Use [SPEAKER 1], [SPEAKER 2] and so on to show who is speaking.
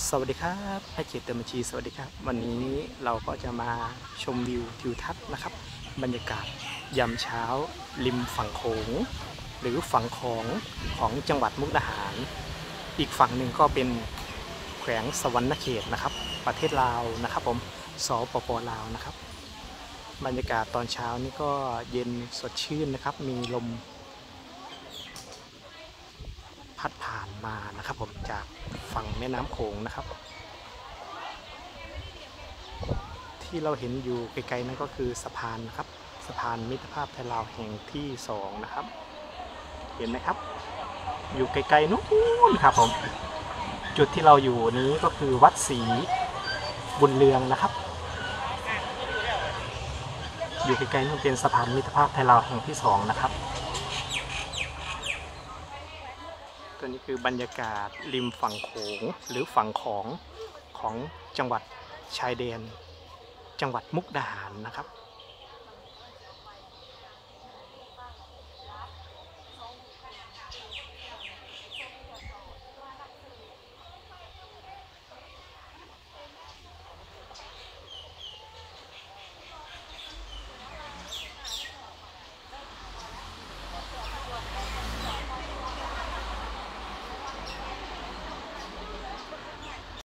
[SPEAKER 1] สวัสดีครับให้เกียรติเติมบัญชีสวัสดีครับวันนี้เราก็จะมาชมวิวทิวทัศน์นะครับบรรยากาศยามเช้าริมฝั่งโขงหรือฝั่งของจังหวัดมุกดาหารอีกฝั่งหนึ่งก็เป็นแขวงสวรรณเขตนะครับประเทศลาวนะครับผมสปปลาวนะครับบรรยากาศตอนเช้านี่ก็เย็นสดชื่นนะครับมีลมพัดผ่านมานะครับผมจากฝั่งแม่น้ำโขงนะครับที่เราเห็นอยู่ไกลๆนั่นก็คือสะพานนะครับสะพานมิตรภาพไทยลาวแห่งที่2นะครับเห็นไหมครับอยู่ไกลๆนู้นครับผมจุดที่เราอยู่นี้ก็คือวัดศรีบุญเรืองนะครับอยู่ไกลๆนู้นเป็นสะพานมิตรภาพไทยลาวแห่งที่2นะครับตัวนี้คือบรรยากาศริมฝั่งโขงหรือฝั่งของจังหวัดชายแดนจังหวัดมุกดาหารนะครับ